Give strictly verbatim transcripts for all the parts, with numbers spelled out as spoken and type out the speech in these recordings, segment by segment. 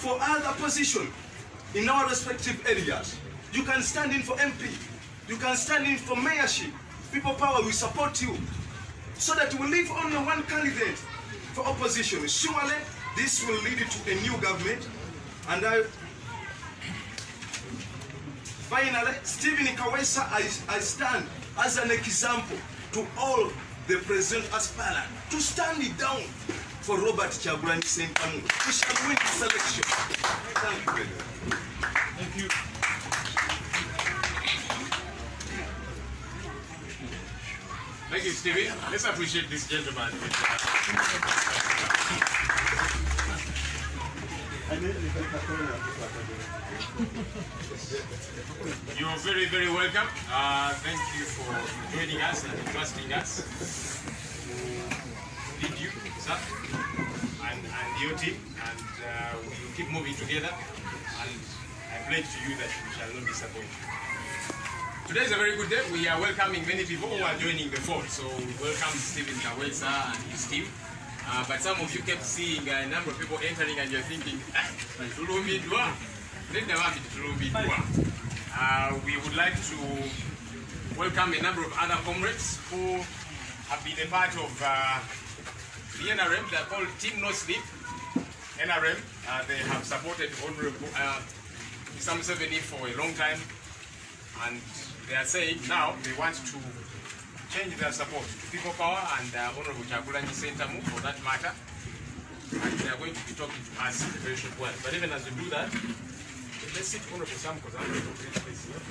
for other positions in our respective areas. You can stand in for M P. You can stand in for mayorship. People power will support you. So that we leave only one candidate for opposition. Surely this will lead to a new government. And I, finally, Stephen Kawesa, I, I stand as an example to all the present aspirants to stand it down for Robert Kyagulanyi Ssentamu. We shall win this election. Thank you, brother. Thank you. Thank you, Stevie. Let's appreciate this gentleman. You're very, very welcome. Uh, thank you for joining us and trusting us to lead you, sir, and, and your team. And uh, we will keep moving together. And I pledge to you that we shall not disappoint you. Today is a very good day. We are welcoming many people who are joining the fold. So we welcome Stephen Kawesa and his team. Uh, but some of you kept seeing a number of people entering and you're thinking, ah, uh, we would like to welcome a number of other comrades who have been a part of uh, the N R M. They're called Team No Sleep N R M. Uh, they have supported Honorable uh, Sam Museveni for a long time. And they are saying now they want to change their support to People Power and uh, Honorable Kyagulanyi Ssentamu for that matter. And they are going to be talking to us in a very short while. But even as we do that, let's sit Honorable Sam because I'm going to bring this here.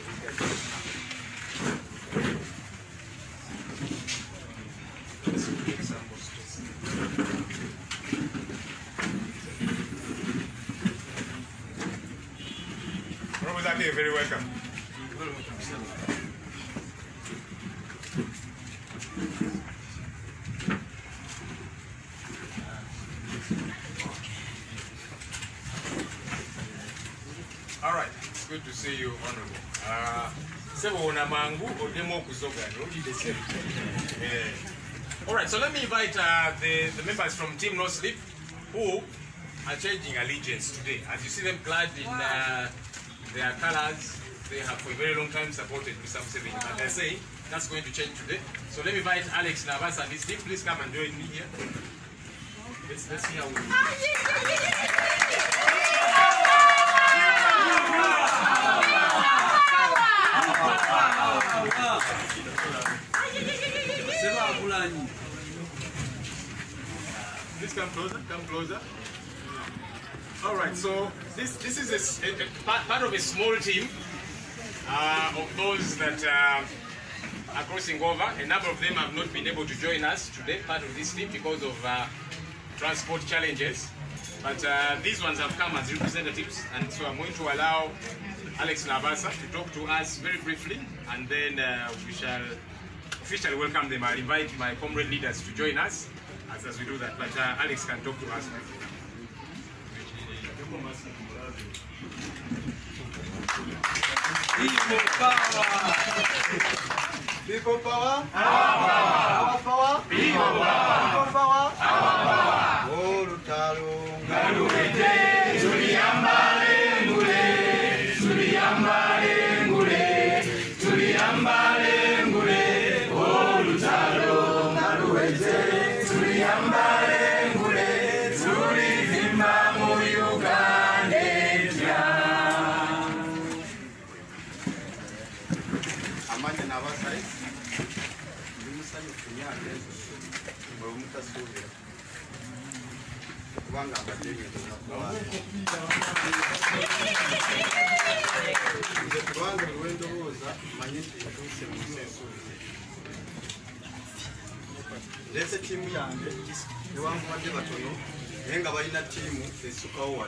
Let's bring some more space. Honorable Zaki, you're very welcome. All right, it's good to see you, Honorable. Uh, all right, so let me invite uh, the, the members from Team No Sleep who are changing allegiance today. As you see them clad in uh, their colors, they have for a very long time supported Mister Museveni, and they're saying that's going to change today. So let me invite Alex Nabasa and his team. Please come and join me here. Let's, let's see how we do. Please come closer, come closer. All right, so this, this is a, a, a part, part of a small team uh, of those that uh, are crossing over. A number of them have not been able to join us today, part of this team, because of uh, transport challenges. But uh, these ones have come as representatives, and so I'm going to allow Alex Nabasa to talk to us very briefly, and then uh, we shall officially welcome them. I'll invite my comrade leaders to join us as, as we do that. But uh, Alex can talk to us briefly. People power! People power! Our power! People power! People power! Our power! Oh, Lutalo! Galuete! Tuliambale ngule! Tuliambale ngule! Tuliambale ngule! Oh, Lutalo! Galuete! Tuliambale ngule! Tulivimba mu Uganda! Amanya n'abasai ndi musanyufu nnyo ate bwe mutasuubira kubanga abadde nze kubanga lwe ndowooza manye nti ntuuse mu nsi ensuubize ndeese ttiimu yange newankubadde batono naye nga balina ttiimu essukawo wano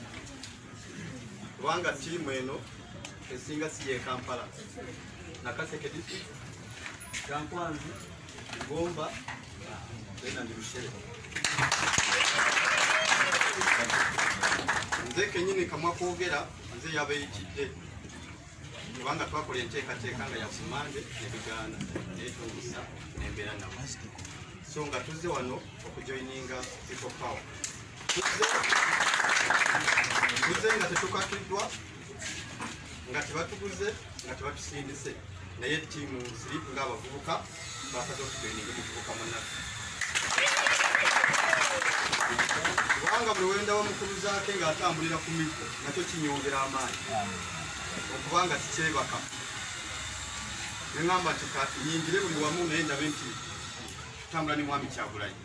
kubanga ttiimu eno esinga si ye Kampala Nakaseke district, Jankwanzi, Gomba, then and Rushere. Nze kenyini kamwa kwogera nze yabeeyitidde kubanga twakola enteekateeka nga yakumande ebiganda neetungusa n'embeera namu so nga tuzze wano okujoininga People Power tuze nga tetukakiddwa nga tebatuguze nga tebatusindise naye ttiimu sirip ng'abavubuka basaze okutreninga omuvubuka munnaffe kubanga buli wenda wamukuluzaako ng'atambulira ku miggo nakyo kinyongera amaanyi okubanga kikyebaka neŋŋamba nti nyingire buli wamu naye ndabe nti tutambula ne mwami Kyagulanyi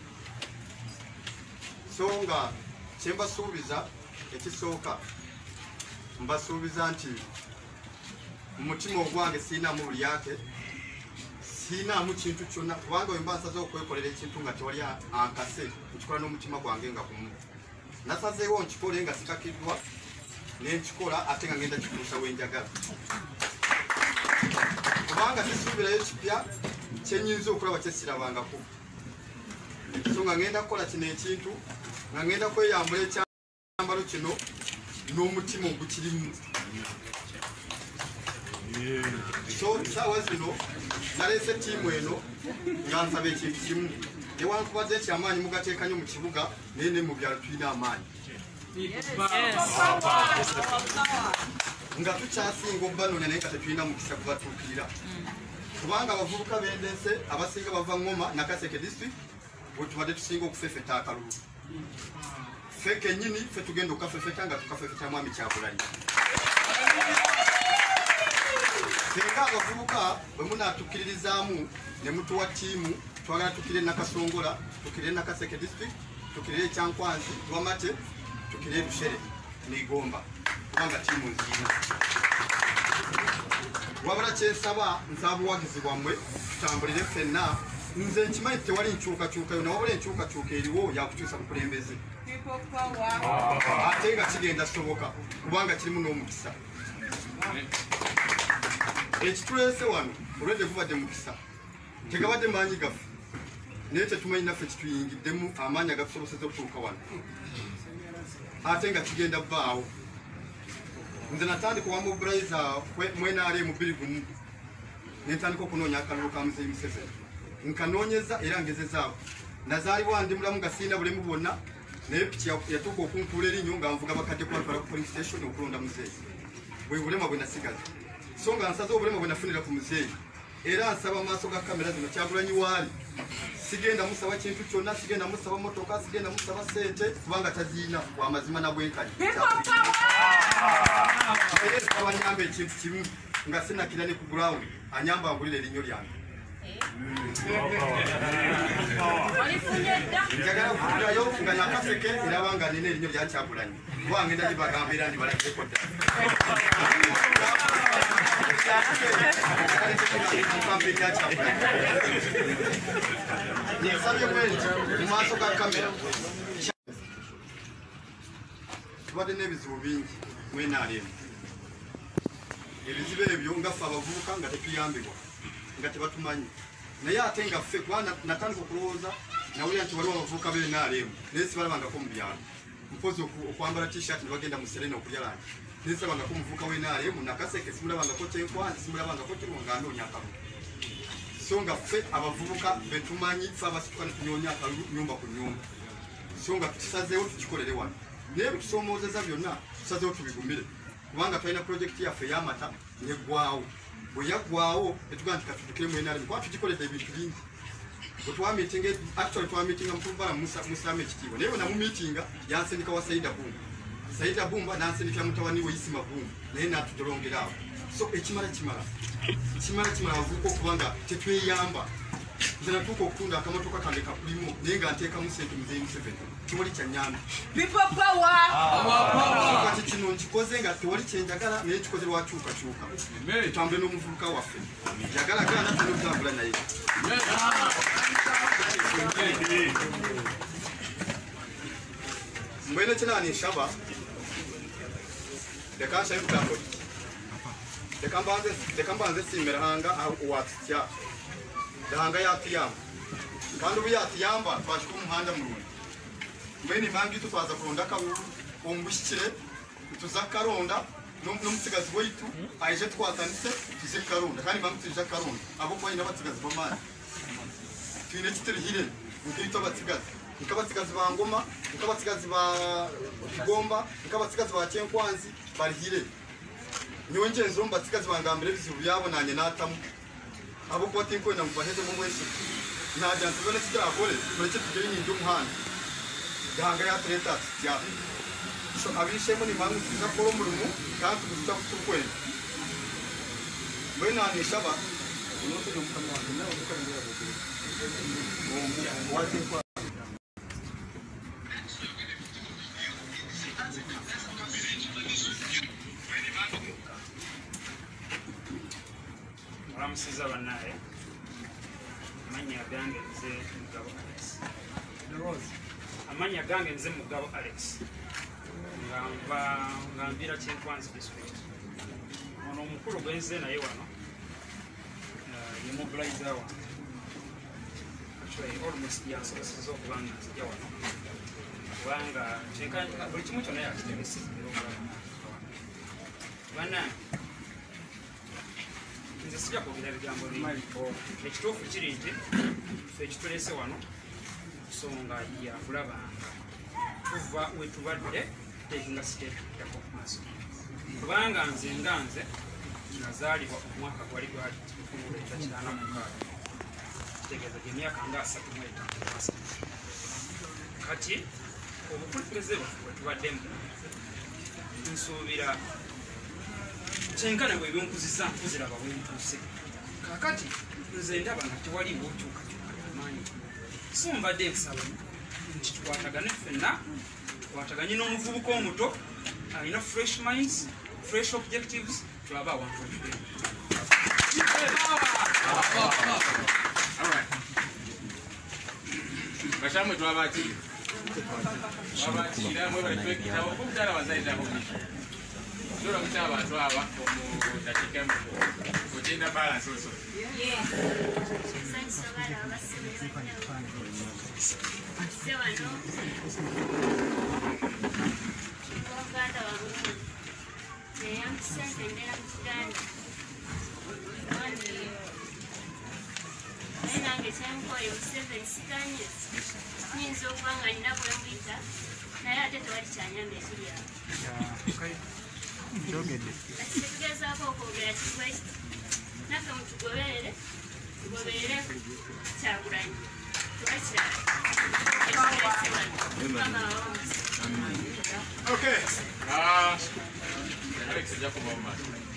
so nga kyembasuubiza ekisooka mbasuubiza nti mu mutima ogwange siinaamu buli yake siinaamu kintu kyonna kubanga wemba nsaze okwekolera ekintu nga tewali ankase nkikola n'omutima gwange nga gumu nasazeewo nkikole nga sikakiddwa nenkikola ate nga ngenda kituusa wenjagala kubanga kisuubirayo kipya kyenyinza okulaba kyesirabangako so nga ngenda kukola kino ekintu nga ngenda kweyambula ekyambalo kino n'omutima ogukirimu so saawa zino naleese ttiimu eno nga nsaba ekintu kimu newankubadde ekyamaanyi mugateeka nnyo mu kibuga naye ne mu byalo tulina amaanyi nga tukyasinga obbanoonya naye nga tetulina mukisa kubatuukirira kubanga abavubuka b'endense abasinga bava Ngoma Nakaseke district bwe tubadde tusinga okufefeta akalulu ffe kennyini ffe tugenda okukafefeta nga tukafefeta mwami Kyagulanyi singa abavubuka bwe munaatukkiririzaamu ne mutuwa ttiimu twagala tukire Nakasongola tukire Nakaseke district tukire Kyankwanzi Lwamate tukire Lushere n'Igomba kubanga ttiimu nziina wabula kyensaba nsaba buwagizi bwammwe tutambulire ffenna nze nkimanyi tewali nkyukakyukayo nawabula enkyukakyuka eriwo yakukyusa bukulembeze ate nga kigenda soboka kubanga kirimu n'omukisa ekituleese wano olwedde gubadde mukisa tegabadde maanyi gaffe naye tetumanyi naffe kituyingiddemu amaanyi agakusoboseza okutuuka wano ate nga kigenda bbaawo nze natandika owamobiliza mwenale mu bbiri gumu nentandika okunoonya akalulu ka muzeeyi Museveni nkanoonyeza era ngezezaako nazaalibwa ndi mulamu nga siina bulemu bwonna naye piki yatuuka okunkuula erinnyo nga nvuga bakadde kwatwala ku police station okulonda muzeeyi bwe bulema bwe nasigaza so nga nsaze obulema bwe nafunira ku muzeeyi era nsaba maaso ga kamera zino Kyagulanyi waali sigenda musaba kintu kyonna sigenda musaba motoka sigenda musaba sente kubanga taziina wa mazima na bwenkanya naye nsaba nyamba ekintu kimu nga sinakira ne ku ground anyamba angulira erinnyo lyange njagala okuddayo nga Nakaseke eraba nga nina erinnyo lya Kyagulanyi kuba ngenda libagamba era ndibalagireko ddala nsabye bwenti mu maaso ga kamera tubadde n'ebizibu bingi mwenaalemu ebizibu ebyo nga ffe abavubuka nga tetuyambibwa nga tebatumanyi naye ate nga ffe kuba natandika okulowooza nawulira nti waliwo abavubuka b'enaalemu naye sibalabangako mu byalo mpozi okwambala t-shirt ne bagenda mu serena okulya langi naye sirabangako omuvubuka w'enaalemu Nakaseke simulabangako Kyenkwanzi simulabangako Kirwa nga anoonya akalulu so nga ffe abavubuka betumanyi ffe abasituka ne tunyoonya akalulu nyumba ku nyumba so nga tukisazeewo tukikolere wano naye bitusomoozeza byonna tusazeewo tubigumire kubanga tulina projekiti yaffe ey'amata neggwawo bwe yaggwawo netugaa nti katudukire mu enaalemu kuba tugikoledde ebintu bingi bwe twamitinga actually twamitinga mutubala musaamu ekitiibwa naye bwe namumitinga yansindika wa Saida Bumba Saida Bumba nansindikira mutabani we Isima Bumba naye natutolongera awo so ekimala kimala kimala kimala abavubuka okubanga tetweyamba nze natuuka okutunda akamotoka kange kakulimu naye nga nteekamu sente muzeeyi Museveni tewali kyanyambi kati kino nkikoze nga tewali kyenjagala naye kikoze lwakyukakyuka tutambule n'omuvubuka waffe yagalagala natulina okutambula naye mbwene kinani nshaba leka nshabe kutambula leka mbanze simbera hanga watutya dahanga yatuyamba kandi ubu yatuyamba twashika umuhanda mulungi mbwene impangi itu twaza kulonda akawuru ombushyikire tuza karonda n'umusigazi waitu aije twatanise tuze karonda kandi impamvu tuje karonda abo kwa nyina batigazi b'amani twine kitirihire nkito batigazi nk'abatsigazi ba Ngoma nk'abatsigazi ba Gomba nk'abatsigazi ba Kyenkwanzi barihire nyonje nzo mbatsigazi bangambire bizibu byabo nanye natamu abo kwa tinko na mubaheze mu wese naja nsubone kijagole tureke tugere nyinjo muhanda gahanga ya treta ya so abishemo ni mangu tuza koro murumu kandi tuza kutukwenda mwena ni shaba unote no mukama wanjye nawe ukarengera bogere mu wati kwa Ramusiza banaye amanya gange nze Mugabo Alex amanya gange nze Mugabo Alex ngamba ngambira Kyenkwanzi district ono mukulu gwenze naye wano ye mobilizer wano actually almost yasobozesa okubanga nzija wano kubanga Kyenkwanzi buli kimu kyonna yakitegese bana nze sijja kwogera bigambo bingi ekituufu kiri nti ffe ekitulese wano nsonga yakulabanga tuva wetubadde tutekinga siteekako maaso kubanga nze nga nze nazaalibwa omwaka gwali gwali kikumi leta kinaana mukaaga kitegeeza gyemyaka nga asatu mu etaano maaso kati obukulembeze bwaffe wetubaddemu nsuubira kyenkana bwe byonkuzisa nkuziraba bwentuuse kakati nze ndaba nga tewaliwo okyukakyuka amaanyi so mbadde nsaba nti tukwatagane ffenna tukwataganye n'omuvubuka omuto alina fresh minds fresh objectives tulabe awantu otubeera bashamwe twabakiri twabakira mwe bali twekitabo kubutala bazaitako Dora mtaba watu hawa omu dakika mu kugenda balance also. Yeah. Sasa wala waseme bana. Sewa no. Nganda wangu. Ne yamsa tendera muganda. Wani. Nena ngesemko yo seven sikanye. Ninzo kwanga ndabo yambita. Na yate twali chanyambe kiriya. Okay. Jogede. Asigeza ko kogera West. Naka mutugobere. Tugobere chaguranyi. Twacha. Okay. Ah, Alex Jacob Mama.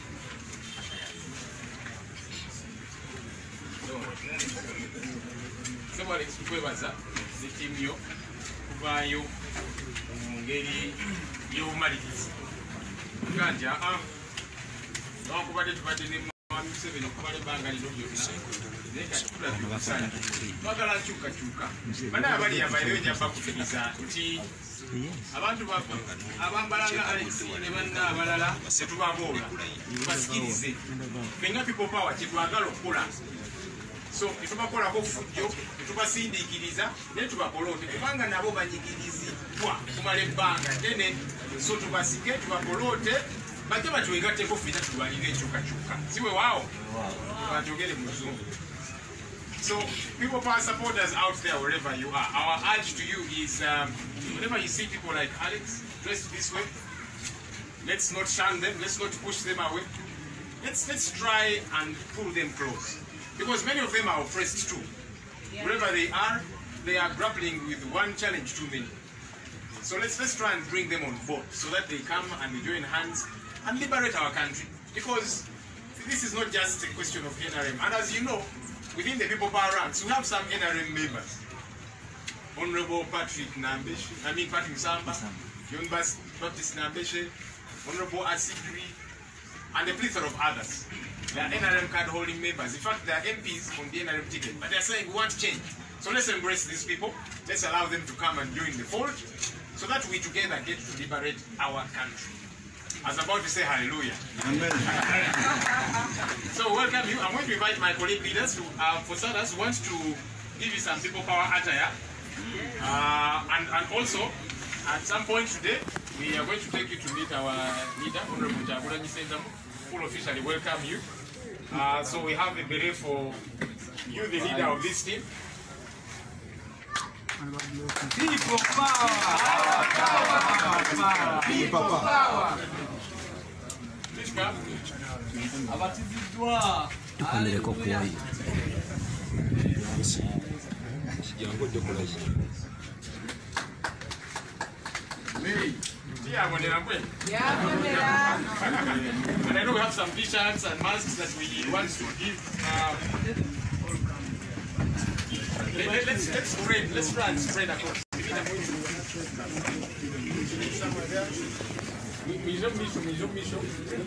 So Alex kwebaza the team yo kuvayo mu ngeri y'obumalirizi. Ganja ah bakubadde tubadde ne mwami Museveni okubala ebbanga lino lyonna naye kati tulabye okusanya twagala nkyukakyuka bana abali abaire nyamba kufikiza nti abantu abambala nga Alex ne banna abalala tetubaboola tubasikirize fenga people power kyetwagala okukola so tetubakolako fujjo tetubasindiikiriza naye tubakolote kubanga nabo banyigirizibwa kumala ebbanga ddene so tubasike tubakolote bajja batwegatteko fena tubalire enkyukakyuka siwe waawo batogere mu zungu. So people power supporters out there wherever you are, our urge to you is um, whenever you see people like Alex dressed this way, let's not shun them, let's not push them away, let's let's try and pull them close. Because many of them are oppressed too. Yeah. Wherever they are, they are grappling with one challenge too many. So let's let's try and bring them on board so that they come and we join hands and liberate our country. Because this is not just a question of N R M. And as you know, within the people power ranks, we have some N R M members. Honorable Patrick Nambeshe, I mean Patrick Samba, John Baptist Nambeshe, Honorable Asigri, and a plethora of others. They are N R M card holding members. In fact, they are M Ps on the N R M ticket. But they are saying we want change. So let's embrace these people. Let's allow them to come and join the fold so that we together get to liberate our country. I was about to say hallelujah. Amen. So welcome you. I'm going to invite my colleague leaders who, uh, for starters, who want to give you some people power attire. Uh, and, and also, at some point today, we are going to take you to meet our leader, Honorable Kyagulanyi Ssentamu, who will officially welcome you. Uh, so we have a beret for you, the leader of this team. People power! People power! Abatiziddwa tukomereko kuwayo kijango dokolaji Yeah, when you're away. Yeah, And I know we have some t-shirts and masks that we want to give. Um, let, let, let's let's spread. Let's try and spread across. Mijo, mijo, mijo, mijo.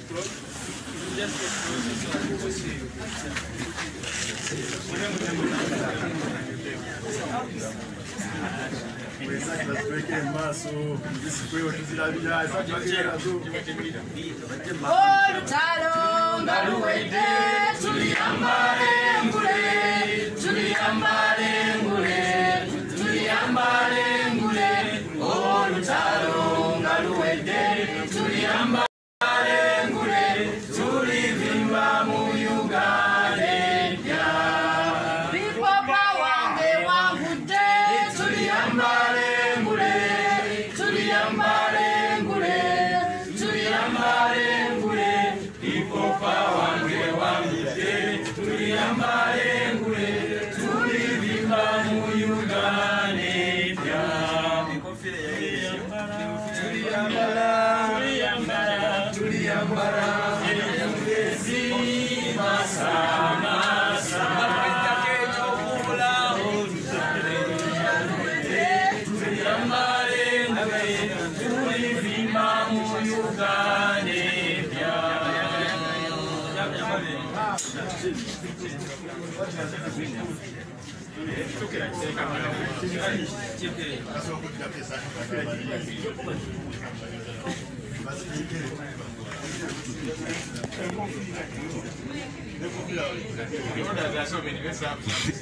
Olutalo nga luwedde tuliyambale ngule tuliyambale ngule tuliyambale ngule olutalo nga luwedde tuliyambale ngule tulivimba mu Uganda bipopa wange wangudde tuliyambale ngule tuliyambale ngule tuliyambale ngule bipopa wange wangudde tuliyambale ngule tulivimba mu Uganda tuliyambala tuliyambala tuliyambala engezi masama There are so many. Let's have.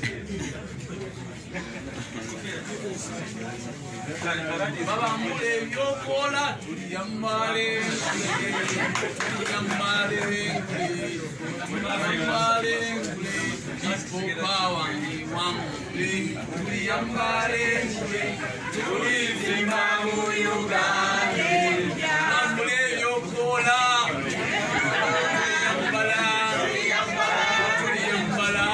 Baba mule yokola tuliyambale tuliyambale tuliyambale ipopa wange wangule tuliyambale tulivimba mu Uganda mule yokola tuliyambala tuliyambala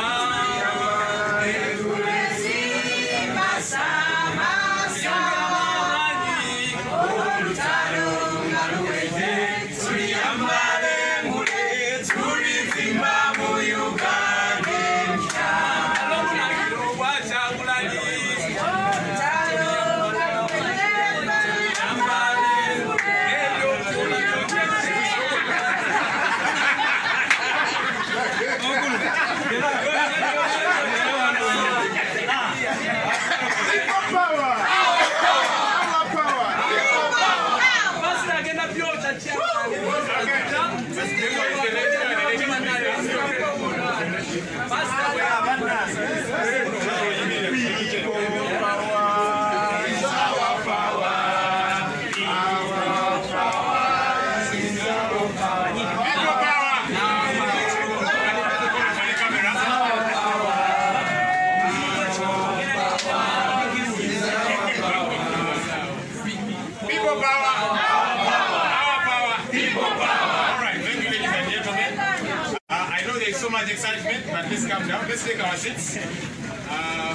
So much excitement, but let's calm down. Let's take our seats. Uh,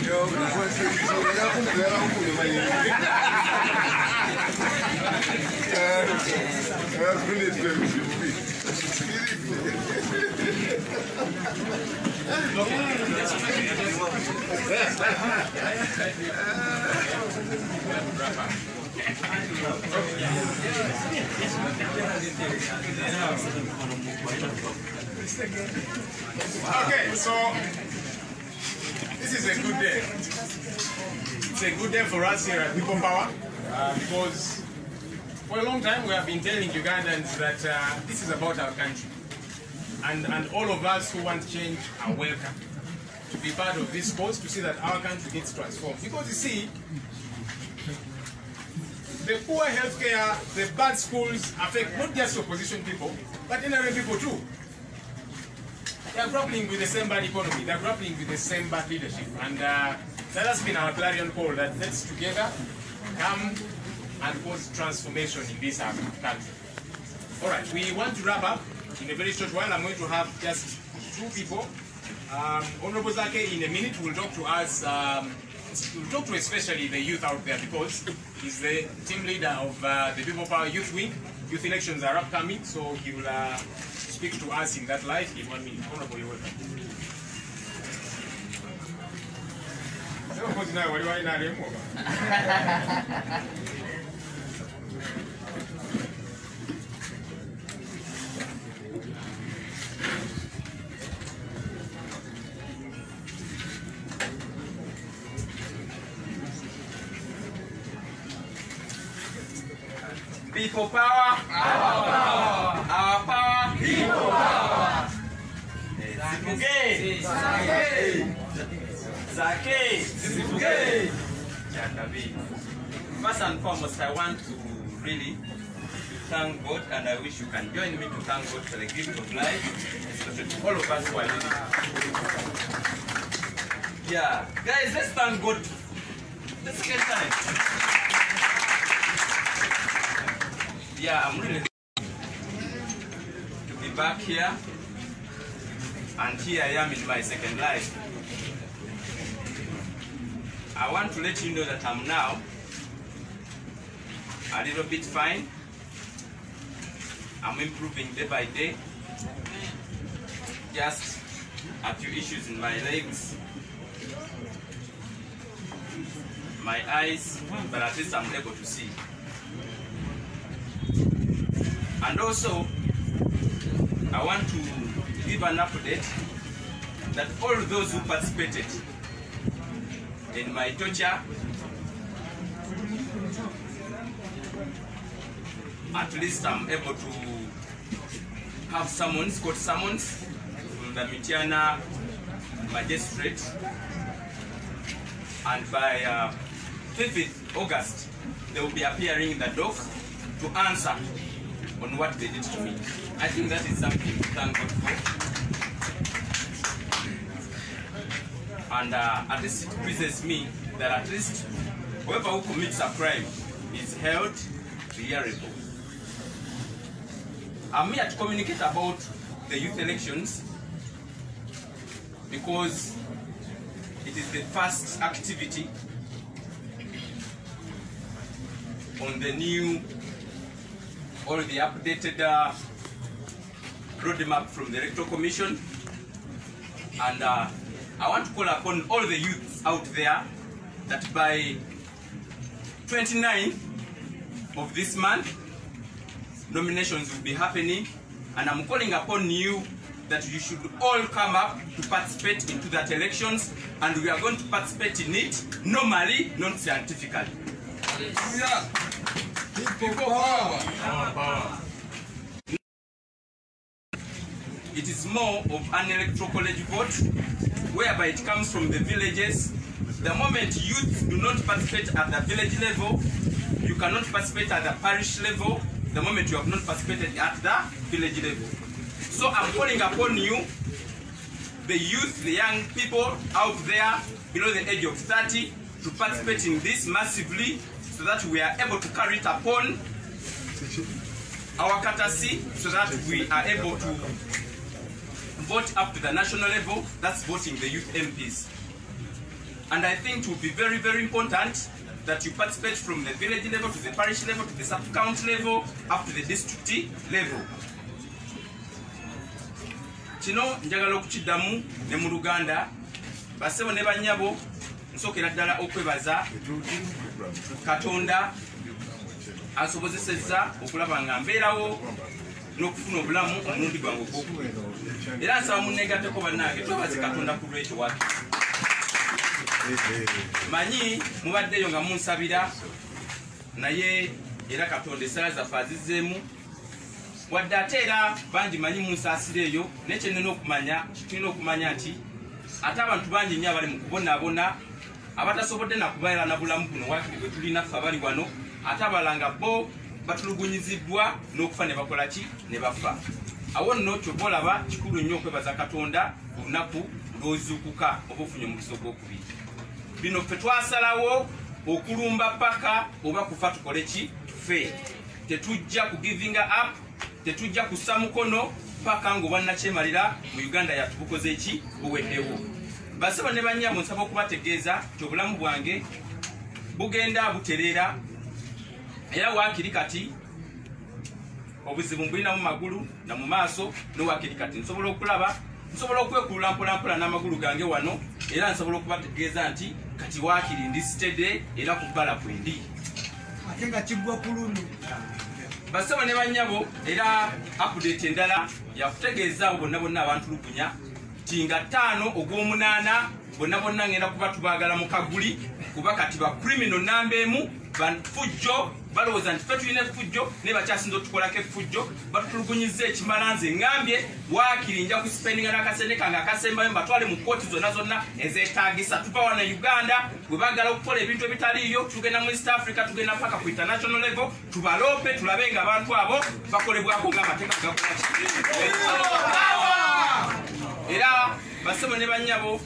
Okay, so this is a good day. It's a good day for us here at People Power uh, because for a long time we have been telling Ugandans that uh, this is about our country. And, and all of us who want change are welcome to be part of this cause to see that our country gets transformed. Because you see, the poor healthcare, the bad schools affect not just opposition people, but ordinary people too. They are grappling with the same bad economy, they are grappling with the same bad leadership. And uh, that has been our clarion call that let's together come and cause transformation in this um, country. All right, we want to wrap up in a very short while. I'm going to have just two people. Um, Honorable Zake, in a minute, will talk to us. Um, will talk to especially the youth out there because he's the team leader of uh, the People Power Youth Wing. Youth elections are upcoming, so he will uh, speak to us in that light in one minute. Honorable, you're welcome. People power, our power, our power, people power. Zivuge, Zake, Zivuge. First and foremost, I want to really thank God, and I wish you can join me to thank God for the gift of life, especially to all of us who are living. Yeah, guys, let's thank God. The second time. Yeah, I'm really to be back here, and here I am in my second life. I want to let you know that I'm now a little bit fine. I'm improving day by day. Just a few issues in my legs, my eyes, but at least I'm able to see. And also, I want to give an update that all those who participated in my torture, at least I'm able to have summons, court summons from the Mityana magistrate, and by uh, fifth of August, they will be appearing in the dock to answer on what they did to me. I think that is something to thank God for. And uh, at least it pleases me that at least whoever who commits a crime is held liable. I'm here to communicate about the youth elections because it is the first activity on the new all the updated uh, roadmap from the Electoral Commission, and uh, I want to call upon all the youths out there that by twenty-ninth of this month, nominations will be happening, and I'm calling upon you that you should all come up to participate into that elections, and we are going to participate in it normally, not scientifically. Yeah. People power. Our power. It is more of an electoral college vote, whereby it comes from the villages. The moment youth do not participate at the village level, you cannot participate at the parish level, the moment you have not participated at the village level. So I'm calling upon you, the youth, the young people out there below the age of thirty, to participate in this massively, so that we are able to carry it upon our courtesy, so that we are able to vote up to the national level. That's voting the youth M Ps. And I think it will be very, very important that you participate from the village level to the parish level to the sub-county level up to the district level. Kino njagala okukiddamu ne mu Luganda basebo ne banyabo nsokera ddala okwebaza Katonda asobozesezza okulaba nga mbeerawo n'okufuna obulamu omulundi gwange ogw'okubiri. Era nsaba munneegatteko bannange twebaze Katonda ku lwekyo waki. Manyi mubaddeyo nga munsabira naye era Katonda essala zaffe azizzeemu. Wadde ate era bangi manyi munsaasira eyo, naye kye nnina okumanya, tulina okumanya nti ate abantu bangi nnyo abali mu kubonaabona abatasobodde nakubeera na bulamu buno wakiri bwe tulina ffe abali wano, ate abalanga bo batulugunyiziddwa n'okufa ne bakola ki ne bafa. Awo nno ky'oba olaba kikulu nnyo okwebaza Katonda ku lunaku lw'ozuukuka oba ofunye omukisa ogw'okubiri. bino ffe twasalawo okulumba paka oba kufa tukole ki ffe tetujja ku giving up tetujja kussa mukono paka ng'obwannakyemalira mu Uganda yatubukoze eki buweddewo. Basaba ne bannyabo nsaba okubategeeza nti obulamu bwange bugenda butereera era waakiri kati obuzibu mbulina mu magulu na mu maaso n'owaakiri kati nsobola okulaba nsobola okwekulula mpolampola n'amagulu gange wano era nsobola okubategeeza nti kati waakiri ndi sitede era ku bbala kwendi ate nga kiggwa ku luno. Basaba ne bannyabo era update endala yakutegeeza abo bonna bonna abantu lukunya nti nga ttaano ogw'omunaana bonna bonna ngenda kuba tubaagala mu kaguli kuba kati ba criminal namba emu bafujjo balowooza nti ffe tulina effujjo naye bakyasinza otukolako effujjo batutulugunyiza ekimala nze ngambye waakiri nja kusipendinga n'akasente kange akasembayo mbatwale mu kooti zonna zonna ezeetaagisa tuva wano Uganda bwe baagala okukola ebintu ebitaliiyo tugenda mu East Africa tugenda paka ku international level tubalope tulabe nga abantu abo bakolebwako ng'amateeka gakola era basebo ne bannyabo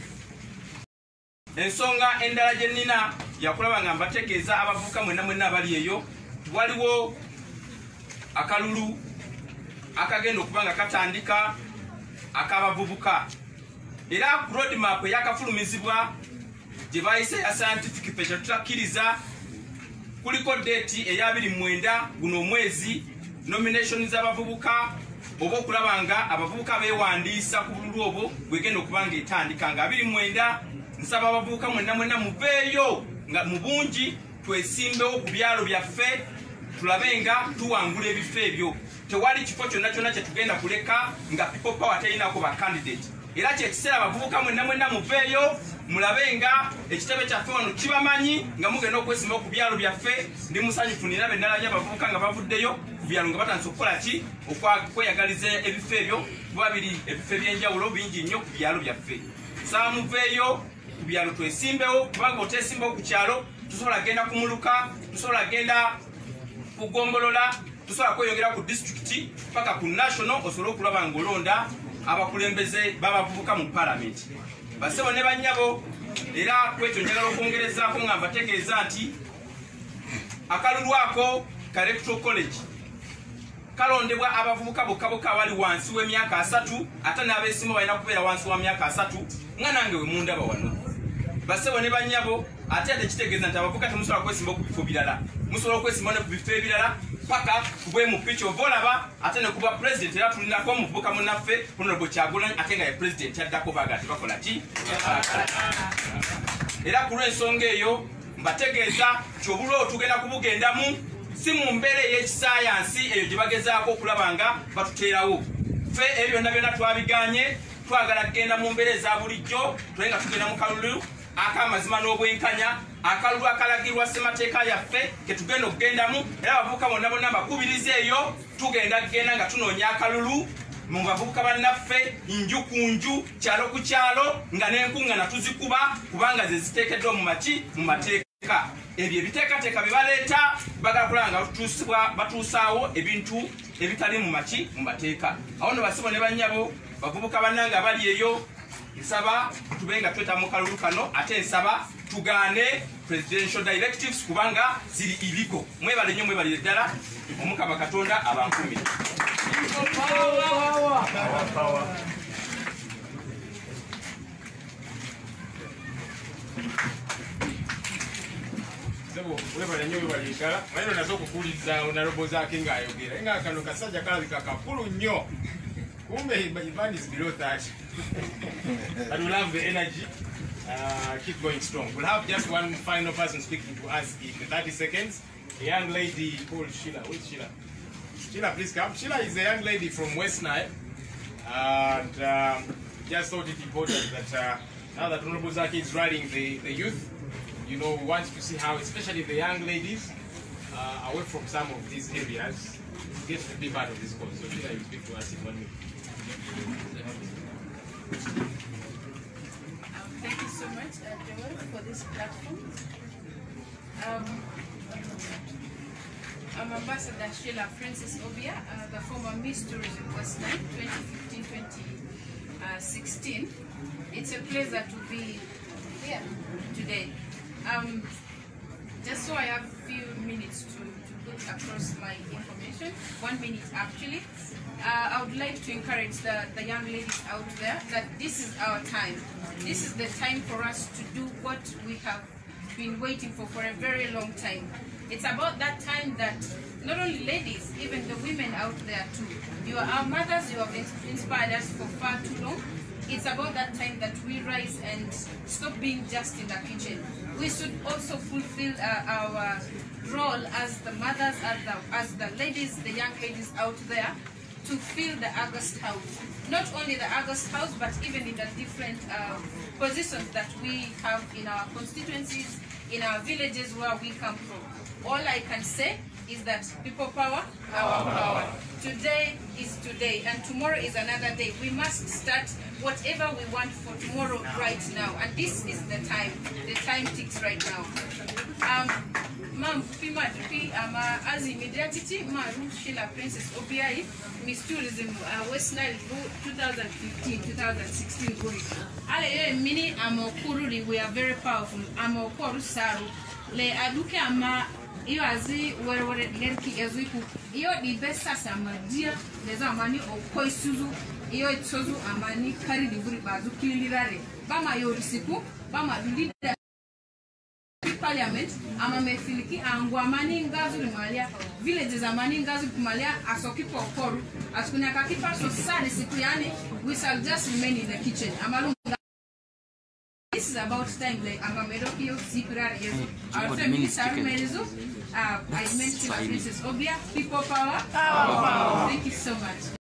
ensonga endala gye nnina yakulaba nga mbategeeza abavubuka mwenna mwenna abali eyo waliwo akalulu akagenda okuba nga katandika ak'abavubuka era ku roadmap eyakafulumizibwa gye bayise ya scientific page tutakkiriza kuliko deeti eya abiri mu mwenda guno omwezi nomination z'abavubuka oba okulaba nga abavubuka beewandiisa ku bululu obwo bwegenda okuba nga etandika nga abiri mu mwenda nsaba abavubuka mwenna mwenna muveeyo nga mu bungi twesimbewo ku byalo byaffe tulabe nga tuwangula ebifo ebyo tewali kifo kyonna kyonna kye tugenda kuleka nga people power terinako ba candidate era kyekiseera abavubuka mwenna mwenna muveeyo mulabe nga ekitebe kyaffe wano kibamanyi nga mugenda okwesimbawo ku byalo byaffe ndi musanyufu nina bennalanya abavubuka nga bavuddeyo ku byalo nga batandise okukola ki okweyagaliza ebifo ebyo kuba biri ebifo ebyenjawulo bingi nnyo ku byalo byaffe saba muveeyo ku byalo twesimbewo kubanga otesimbawo ku kyalo tusobola genda kumuluka tusobola genda kugombolola tusobola kweyongera ku disitulikiti paka ku national osobole okulaba ng'olonda abakulembeze babavubuka mu palamenti. Basebo ne bannyabo era kwekyo njagala okwongerezaako nga mbategeeza nti akalulu ako ka electoral college kalondebwa abavubuka bokka bokka abali wansi w'emyaka asatu ate n'abeesimu balina kubeera wansi wa myaka asatu nga nange we mundaba wano. Basebo ne bannyabo ate ate kitegeeza nti abavubuka temusobola kwesimba ku bifo birala musobola okwesimba ne ku bifo ebirala paka kubwe mu picha oba olaba ate ne kuba president era tulinako omuvubuka munnaffe honorable Kyagulanyi ate nga ye president yaddako baga tebakola ki era ku lw'ensonga eyo mbategeeza nti obulwo tugenda kubugendamu si mu mbeera ey'ekisayansi eyo gye bagezaako okulaba nga batuteerawo ffe ebyo byonna byonna twabiganye twagala kugenda mu mbeera eza bulijjo tule nga tugenda mu kalulu ak'amazima n'obwenkanya akalulu akalagirwa ssemateeka yaffe ke tugenda okugendamu era abavubuka bonna bonna mbakubiriza eyo tugenda kugenda nga tunoonya akalulu mu bavubuka bannaffe nju ku nju kyalo ku kyalo nga n'enkuŋŋaana tuzikuba kubanga ze ziteekeddwa mu maki mu mateeka ebyo ebiteekateeka bye baleeta bagala kulaba nga batuusaawo ebintu ebitali mu maki mu mateeka awo no basibo ne bannyabo bavubuka bannange abali eyo nsaba tube nga tweta mu kalulu kano ate nsaba tugaane presidential directives kubanga ziri illegal. Mwebale nnyo mwebalire ddala omukama katonda abankumi. Sebo mwebale nnyo mwebalire ddala mayino nazo okukuuliza honorable Zaake ng'ayogera nga kano kasajja kalabika kakulu nnyo kumbe Ivan is below thirty. But we'll have the energy, uh, keep going strong. We'll have just one final person speaking to us in thirty seconds. A young lady called Sheila. Where's Sheila? Sheila, please come. Sheila is a young lady from West Nile. And um, just thought it important that uh, now that Honorable Zaake is riding the, the youth, you know, we want to see how, especially the young ladies, uh, away from some of these areas, get to be part of this cause. So Sheila, you speak to us in one minute. Um, thank you so much, uh, Joel, for this platform. Um, I'm Ambassador Sheila Francis Obia, uh, the former Miss Tourism West Nile twenty fifteen twenty sixteen. It's a pleasure to be Yeah. Today. Um, just so I have a few minutes to, to put across my information, one minute actually, uh, I would like to encourage the, the young ladies out there that this is our time. This is the time for us to do what we have been waiting for for a very long time. It's about that time that not only ladies, even the women out there too, you are our mothers, you have inspired us for far too long. It's about that time that we rise and stop being just in the kitchen. We should also fulfill uh, our role as the mothers, as the, as the ladies, the young ladies out there, to fill the August house. Not only the August house, but even in the different uh, positions that we have in our constituencies, in our villages where we come from. All I can say is that people power, our power. Today is today, and tomorrow is another day. We must start whatever we want for tomorrow right now, and this is the time. The time ticks right now. Um, Mam Pima Dupi, ama Azi Mediatiti, Ma Sheila Princess Obiai, Miss Tourism, uh, West Nile, twenty fifteen, twenty sixteen. Ale mini amo kururi, we are very powerful. Amo koru saru. Le aduke ama iyo azi were were nerki ezuiku. Iyo di besta sama dia, leza amani okoi suzu. Iyo itsozu amani kari liburi bazu kilirare. Bama yorisiku, bama dulida parliament ama mefiliki angwa mani ngazu limalia villages amani ngazu kumalia asoki pokoru askunya kakipa so sani siku yani we shall just remain in the kitchen amalunga. This is about time like amamerokio zipra yezo our feminist armenizo uh I mentioned Princess Obia, people power, power, power. Thank you so much.